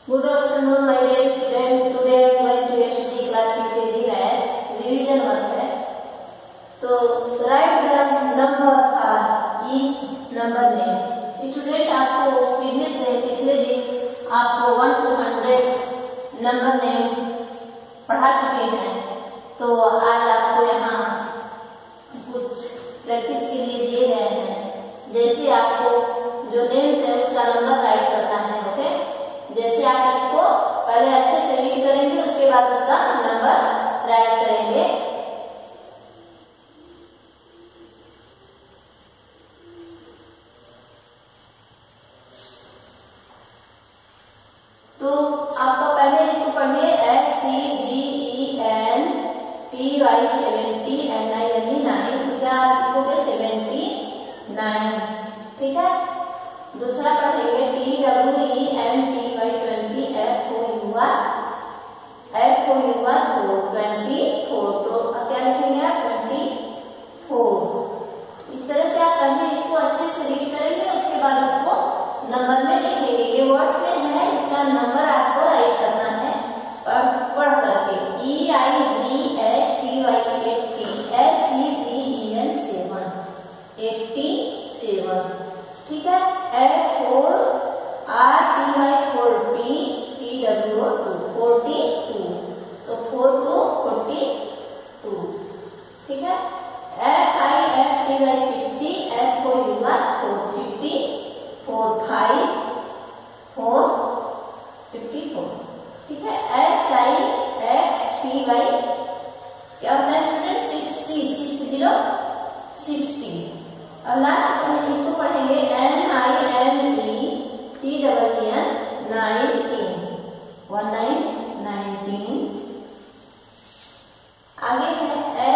Good afternoon, my dear student. Today I am going to study class UKG Maths revision work है. तो write the number for each number name. Student आपको पिछले दिन आपको 1 to 100 number name पढ़ा चुके हैं. तो आज आपको यहाँ कुछ प्रैक्टिस के लिए दिए गए हैं. जैसे आपको जो नेम्स है उसका नंबर राइट करना है. ओके, जैसे आप इसको पहले अच्छे से रीड करेंगे, उसके बाद उसका नंबर राइट करेंगे. तो आपको पहले इसको पढ़िए SCDENTY 70 9 क्या आप लिखोगे 79. ठीक है. दूसरा पढ़ेंगे TWENTY 20 FOUR 24. तो क्या लिखेंगे आप 24. इस तरह से आप पहले इसको अच्छे से रीड करेंगे, उसके बाद उसको नंबर में लिखेंगे. ये वर्ड्स में है, इसका नंबर आपको राइट करना है पढ़ करके. EIGHTY 80 SCPEN 87. ठीक है. FOR RTY 40 TWO 42. तो 4 to 42. ठीक है. FIFTY 50 FOUR 450 45 454. ठीक है. SIXTY क्या होता है स्टूडेंट 60. और लास्ट में इसको पढ़ेंगे NINETWEN 19. आगे है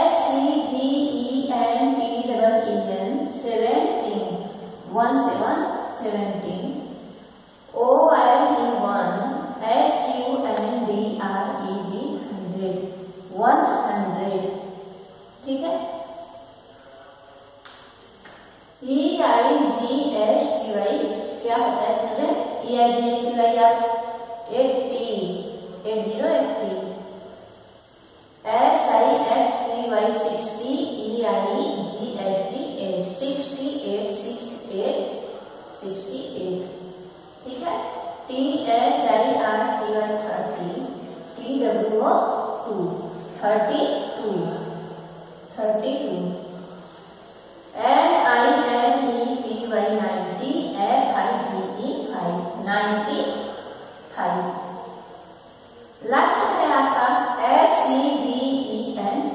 SCDENTEN 17 OLE1 HUNDREB 100. ठीक है. EIGHTY क्या होता है स्टूडेंट? EIGHTY आप 80 SIXTY 60 EIGHT 68. ठीक है. THIRTY 30 TWO 2 32. NINETY 90 FIVE 95. Last है आपका SCDEN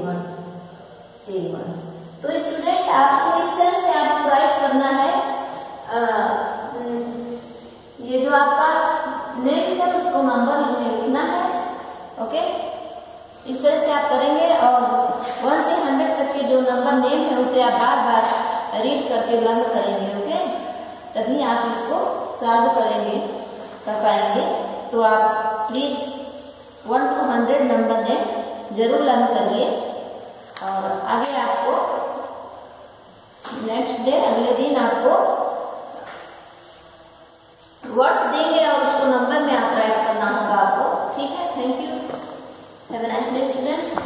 7. तो स्टूडेंट आपको इस तरह से आपको राइट करना है. ये जो आपका नेम्स है उसको नंबर में लिखना है. ओके, इस तरह से आप करेंगे और 1 से 100 तक के जो नंबर नेम है उसे आप बार बार रीड करके लर्न करेंगे. ओके, तभी आप इसको सॉल्व कर पाएंगे. तो आप प्लीज 1 to 100 नंबर नेम जरूर लर्न करिए. और आगे आपको नेक्स्ट डे अगले दिन आपको वर्ड्स देंगे और उसको नंबर में आप राइट करना होगा आपको. ठीक है. Thank you. Have a nice day student.